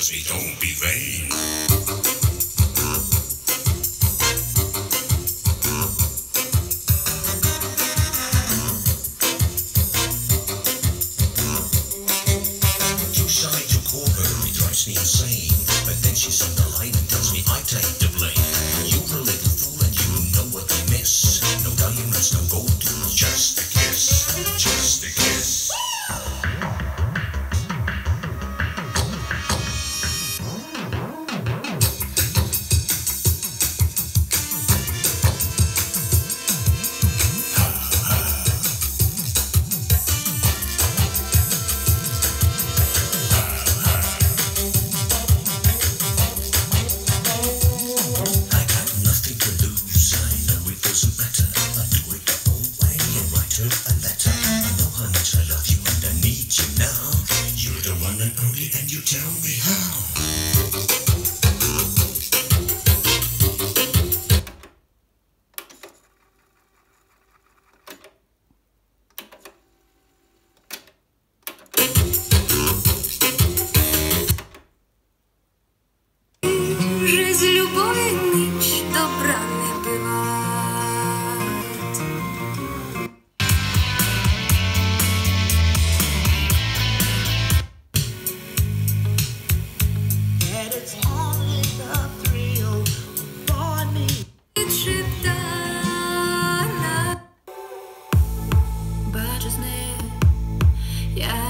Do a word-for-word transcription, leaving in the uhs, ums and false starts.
trust me, don't be vain. Me insane, but then she's on the line and tells me I take the blame. You're a little fool and you know what they miss. No diamonds, no gold, just a kiss, just a kiss. And you tell me how. Że z любові ніч добра не биває. Yeah.